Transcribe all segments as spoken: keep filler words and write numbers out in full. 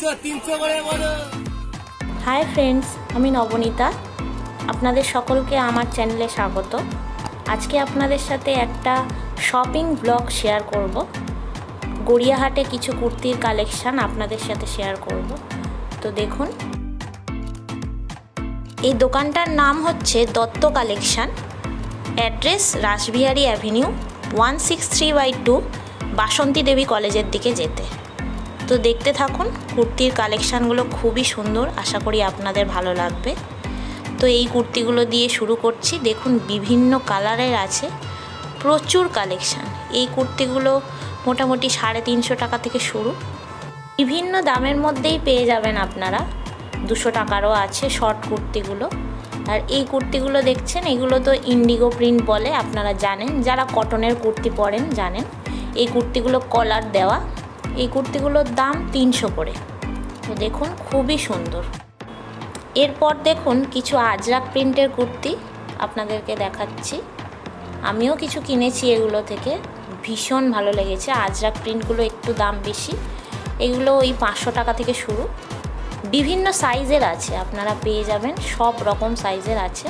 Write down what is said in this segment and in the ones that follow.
Hi friends, আমি নবনীতা। আপনাদের সকলকে আমার চ্যানেলে স্বাগত। আজকে আপনাদের সাথে একটা শপিং ব্লগ শেয়ার করব। গড়িয়াহাটে কিছু কুর্তির কালেকশান আপনাদের সাথে শেয়ার করব। তো দেখুন, এই দোকানটার নাম হচ্ছে Dutta collection. Address Rashbehari avenue, one six three by two, Basanti Devi কলেজের দিকে যেতে। তো দেখতে থাকুন, কুর্তির কালেকশানগুলো খুবই সুন্দর, আশা করি আপনাদের ভালো লাগবে। তো এই কুর্তিগুলো দিয়ে শুরু করছি। দেখুন, বিভিন্ন কালারের আছে, প্রচুর কালেকশান। এই কুর্তিগুলো মোটামুটি সাড়ে তিনশো টাকা থেকে শুরু, বিভিন্ন দামের মধ্যেই পেয়ে যাবেন আপনারা। দুশো টাকারও আছে শর্ট কুর্তিগুলো। আর এই কুর্তিগুলো দেখছেন, এগুলো তো ইন্ডিগো প্রিন্ট বলে, আপনারা জানেন, যারা কটনের কুর্তি পরেন জানেন। এই কুর্তিগুলো কলার দেওয়া। এই কুর্তিগুলোর দাম তিনশো করে। তো দেখুন, খুবই সুন্দর। এরপর দেখুন কিছু আজরাক প্রিন্টের কুর্তি আপনাদেরকে দেখাচ্ছি। আমিও কিছু কিনেছি এগুলো থেকে, ভীষণ ভালো লেগেছে। আজরাক প্রিন্টগুলো একটু দাম বেশি, এগুলো ওই পাঁচশো টাকা থেকে শুরু। বিভিন্ন সাইজের আছে, আপনারা পেয়ে যাবেন, সব রকম সাইজের আছে।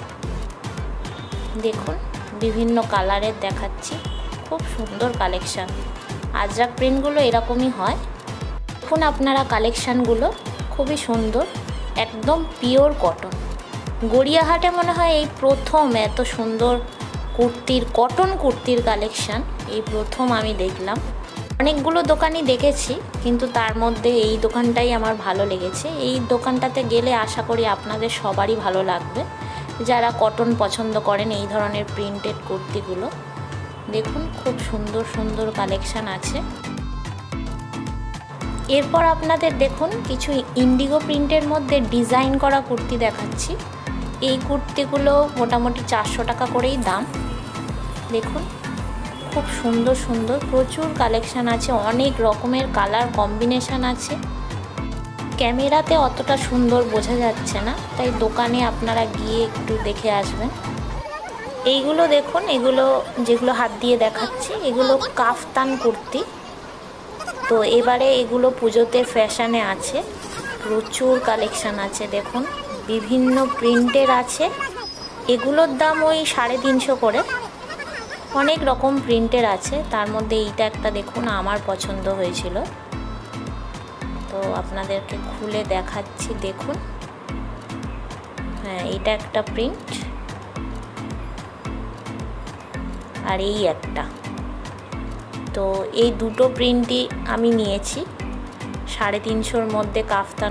দেখুন, বিভিন্ন কালারের দেখাচ্ছি, খুব সুন্দর কালেকশান। আজরাক প্রিন্টগুলো এরকমই হয়। দেখুন আপনারা কালেকশানগুলো খুবই সুন্দর, একদম পিওর কটন। গড়িয়াহাটে মনে হয় এই প্রথম এত সুন্দর কুর্তির, কটন কুর্তির কালেকশান এই প্রথম আমি দেখলাম। অনেকগুলো দোকানই দেখেছি, কিন্তু তার মধ্যে এই দোকানটাই আমার ভালো লেগেছে। এই দোকানটাতে গেলে আশা করি আপনাদের সবারই ভালো লাগবে, যারা কটন পছন্দ করেন এই ধরনের প্রিন্টেড কুর্তিগুলো। দেখুন, খুব সুন্দর সুন্দর কালেকশান আছে। এরপর আপনাদের দেখুন কিছু ইন্ডিগো প্রিন্টের মধ্যে ডিজাইন করা কুর্তি দেখাচ্ছি। এই কুর্তিগুলো মোটামুটি চারশো টাকা করেই দাম। দেখুন, খুব সুন্দর সুন্দর প্রচুর কালেকশান আছে, অনেক রকমের কালার কম্বিনেশান আছে। ক্যামেরাতে অতটা সুন্দর বোঝা যাচ্ছে না, তাই দোকানে আপনারা গিয়ে একটু দেখে আসবেন। এইগুলো দেখুন, এগুলো যেগুলো হাত দিয়ে দেখাচ্ছি, এগুলো কাফতান কুর্তি। তো এবারে এগুলো পুজোতে ফ্যাশনে আছে, প্রচুর কালেকশান আছে। দেখুন, বিভিন্ন প্রিন্টের আছে। এগুলোর দাম ওই সাড়ে তিনশো করে। অনেক রকম প্রিন্টের আছে, তার মধ্যে এইটা একটা দেখুন আমার পছন্দ হয়েছিল, তো আপনাদেরকে খুলে দেখাচ্ছি। দেখুন, হ্যাঁ, এটা একটা প্রিন্ট, আর এই একটা। তো এই দুটো প্রিন্টই আমি নিয়েছি সাড়ে তিনশোর মধ্যে কাফতান।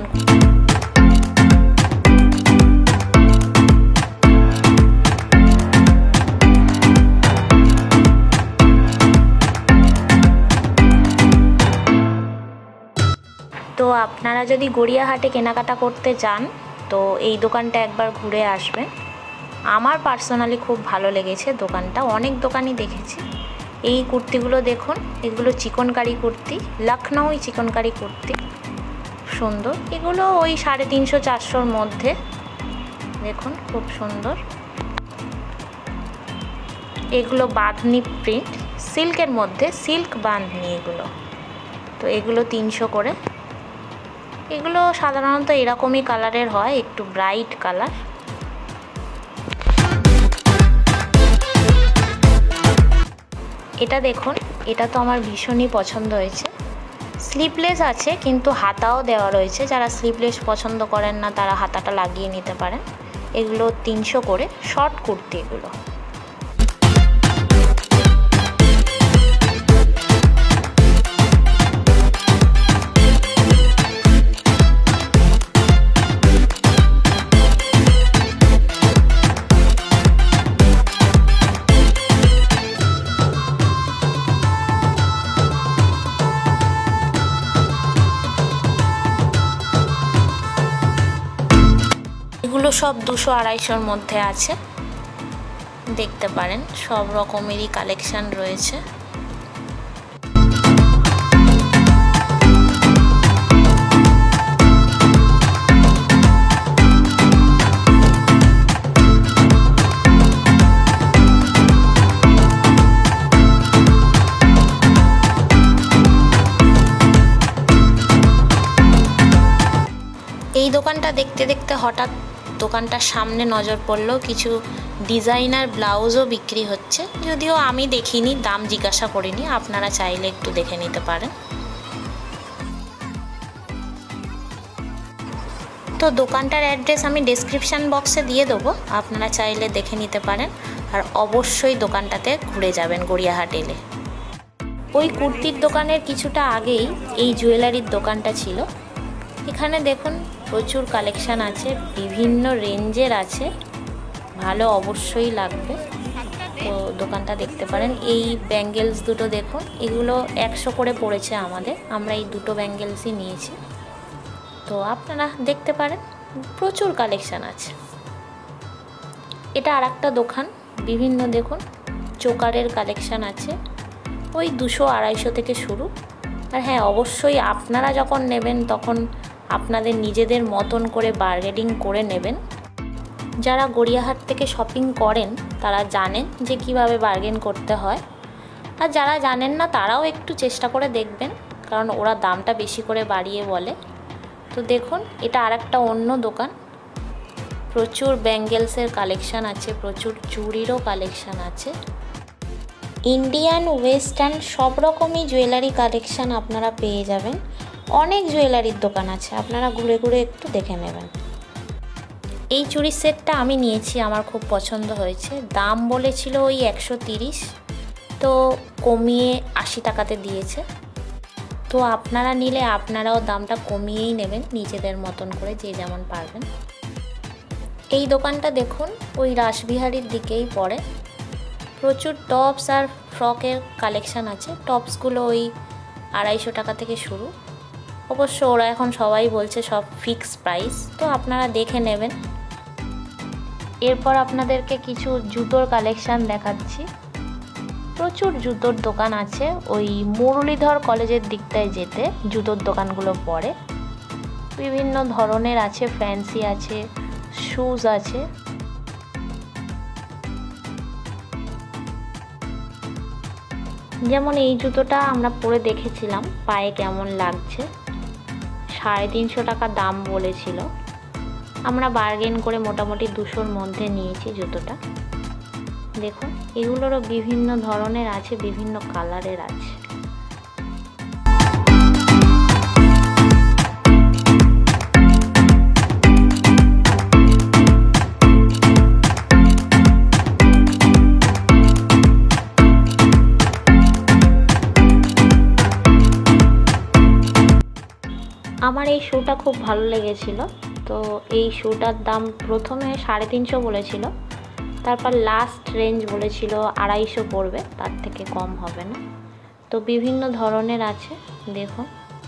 তো আপনারা যদি গড়িয়াহাটে কেনাকাটা করতে চান, তো এই দোকানটা একবার ঘুরে আসবেন। আমার পার্সোনালি খুব ভালো লেগেছে দোকানটা, অনেক দোকানই দেখেছি। এই কুর্তিগুলো দেখুন, এগুলো চিকনকারি কুর্তি, লখনউই চিকনকারি কুর্তি, সুন্দর। এগুলো ওই সাড়ে তিনশো চারশোর মধ্যে। দেখুন, খুব সুন্দর। এগুলো বাঁধনি প্রিন্ট, সিল্কের মধ্যে, সিল্ক বাঁধনি এগুলো। তো এগুলো তিনশো করে। এগুলো সাধারণত এরকমই কালারের হয়, একটু ব্রাইট কালার। এটা দেখুন, এটা তো আমার ভীষণই পছন্দ হয়েছে। স্লিভলেস আছে, কিন্তু হাতাও দেওয়া রয়েছে। যারা স্লিভলেস পছন্দ করেন না, তারা হাতাটা লাগিয়ে নিতে পারেন। এগুলো তিনশো করে, শর্ট কুর্তি এগুলো। এগুলো সব দুশো আড়াইশোর মধ্যে আছে, দেখতে পারেন। সব রকমেরই কালেকশান রয়েছে। দোকানটা দেখতে দেখতে হঠাৎ দোকানটার সামনে নজর পড়লো কিছু ডিজাইনার ব্লাউজও বিক্রি হচ্ছে, যদিও আমি দেখিনি, দাম জিজ্ঞাসা করিনি, আপনারা চাইলে একটু দেখে নিতে পারেন। তো দোকানটার অ্যাড্রেস আমি ডেসক্রিপশান বক্সে দিয়ে দেবো, আপনারা চাইলে দেখে নিতে পারেন। আর অবশ্যই দোকানটাতে ঘুরে যাবেন গড়িয়াহাট এলে। ওই কুর্তির দোকানের কিছুটা আগেই এই জুয়েলারির দোকানটা ছিল। এখানে দেখুন প্রচুর কালেকশান আছে, বিভিন্ন রেঞ্জের আছে, ভালো অবশ্যই লাগবে। তো দোকানটা দেখতে পারেন। এই ব্যাঙ্গেলস দুটো দেখুন, এগুলো একশো করে পড়েছে আমাদের, আমরা এই দুটো ব্যাঙ্গেলসই নিয়েছি। তো আপনারা দেখতে পারেন, প্রচুর কালেকশান আছে। এটা আর একটা দোকান, বিভিন্ন দেখুন চোকারের কালেকশান আছে, ওই দুশো আড়াইশো থেকে শুরু। আর হ্যাঁ, অবশ্যই আপনারা যখন নেবেন তখন আপনাদের নিজেদের মতন করে বার্গেনিং করে নেবেন। যারা গড়িয়াহাট থেকে শপিং করেন তারা জানেন যে কিভাবে বার্গেন করতে হয়, আর যারা জানেন না তারাও একটু চেষ্টা করে দেখবেন, কারণ ওরা দামটা বেশি করে বাড়িয়ে বলে। তো দেখুন এটা আর একটা অন্য দোকান, প্রচুর ব্যাঙ্গেলসের কালেকশান আছে, প্রচুর চুড়িরও কালেকশান আছে। ইন্ডিয়ান ওয়েস্টার্ন সব রকমই জুয়েলারি কালেকশান আপনারা পেয়ে যাবেন। অনেক জুয়েলারির দোকান আছে, আপনারা ঘুরে ঘুরে একটু দেখে নেবেন। এই চুড়ির সেটটা আমি নিয়েছি, আমার খুব পছন্দ হয়েছে। দাম বলেছিল ওই একশো তিরিশ, তো কমিয়ে আশি টাকাতে দিয়েছে। তো আপনারা নিলে আপনারাও দামটা কমিয়েই নেবেন নিজেদের মতন করে, যে যেমন পারবেন। এই দোকানটা দেখুন ওই রাসবিহারীর দিকেই পড়ে, প্রচুর টপস আর ফ্রকের কালেকশান আছে। টপসগুলো ওই আড়াইশো টাকা থেকে শুরু, অবশ্য ওরা এখন সবাই বলছে সব ফিক্স প্রাইস, তো আপনারা দেখে নেবেন। এরপর আপনাদেরকে কিছু জুতোর কালেকশান দেখাচ্ছি। প্রচুর জুতোর দোকান আছে, ওই মুরলীধর কলেজের দিকটায় যেতে জুতোর দোকানগুলো পড়ে। বিভিন্ন ধরনের আছে, ফ্যান্সি আছে, শুজ আছে। যেমন এই জুতোটা আমরা পরে দেখেছিলাম, পায়ে কেমন লাগছে। সাড়ে তিনশো টাকা দাম বলেছিল, আমরা বার্গেন করে মোটামুটি দুশোর মধ্যে নিয়েছি জুতোটা। দেখুন এগুলোরও বিভিন্ন ধরনের আছে, বিভিন্ন কালারের আছে। আমার এই শ্যুটা খুব ভালো লেগেছিল, তো এই শ্যুটার দাম প্রথমে সাড়ে তিনশো বলেছিল, তারপর লাস্ট রেঞ্জ বলেছিল আড়াইশো পড়বে, তার থেকে কম হবে না। তো বিভিন্ন ধরনের আছে, দেখুন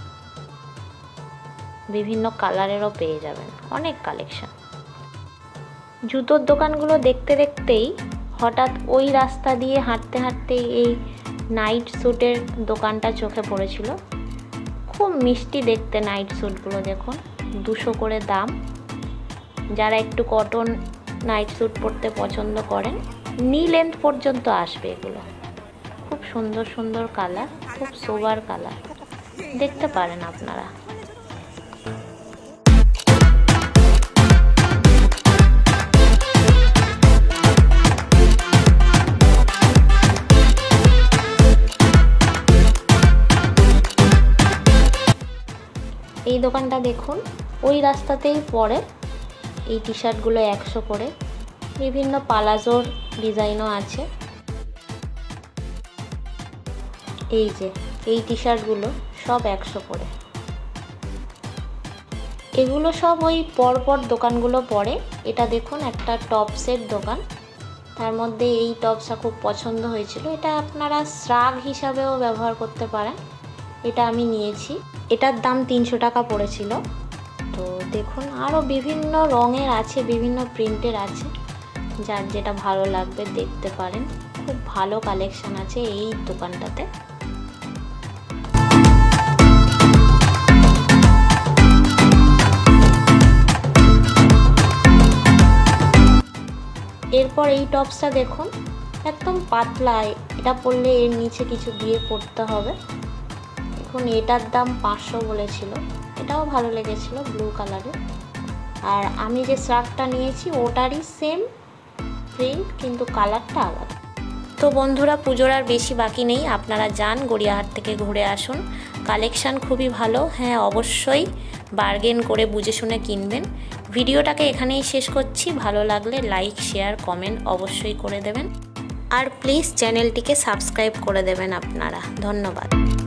বিভিন্ন কালারেরও পেয়ে যাবেন, অনেক কালেকশান। জুতোর দোকানগুলো দেখতে দেখতেই হঠাৎ ওই রাস্তা দিয়ে হাঁটতে হাঁটতেই এই নাইট স্যুটের দোকানটা চোখে পড়েছিল। খুব মিষ্টি দেখতে নাইট স্যুটগুলো, দেখুন দুশো করে দাম। যারা একটু কটন নাইট স্যুট পরতে পছন্দ করেন, নি লেন্থ পর্যন্ত আসবে এগুলো। খুব সুন্দর সুন্দর কালার, খুব সোবার কালার, দেখতে পারেন আপনারা। এই দোকানটা দেখুন ওই রাস্তাতেই পড়ে, এই টি শার্টগুলো একশো করে, বিভিন্ন পালাজোর ডিজাইনও আছে। এই যে এই টি শার্টগুলো সব একশো করে, এগুলো সব ওই পরপর দোকানগুলো পড়ে। এটা দেখুন একটা টপসের দোকান, তার মধ্যে এই টপসটা খুব পছন্দ হয়েছিল, এটা আপনারা শ্রাগ হিসাবেও ব্যবহার করতে পারেন। এটা আমি নিয়েছি, এটার দাম তিনশো টাকা পড়েছিল। তো দেখুন আরও বিভিন্ন রঙের আছে, বিভিন্ন প্রিন্টের আছে, যার যেটা ভালো লাগবে দেখতে পারেন। খুব ভালো কালেকশান আছে এই দোকানটাতে। এরপর এই টপসটা দেখুন একদম পাতলা, এটা পরলে এর নিচে কিছু দিয়ে পরতে হবে। দেখুন এটার দাম পাঁচশো বলেছিল, এটাও ভালো লেগেছিল, ব্লু কালারের, আর আমি যে শার্টটা নিয়েছি ওটারই সেম প্রিন্ট, কিন্তু কালারটা আলাদা। তো বন্ধুরা, পুজোর আর বেশি বাকি নেই, আপনারা যান গড়িয়াহাট থেকে ঘুরে আসুন। কালেকশান খুবই ভালো। হ্যাঁ, অবশ্যই বার্গেন করে বুঝে শুনে কিনবেন। ভিডিওটাকে এখানেই শেষ করছি। ভালো লাগলে লাইক, শেয়ার, কমেন্ট অবশ্যই করে দেবেন। আর প্লিজ চ্যানেলটিকে সাবস্ক্রাইব করে দেবেন আপনারা। ধন্যবাদ।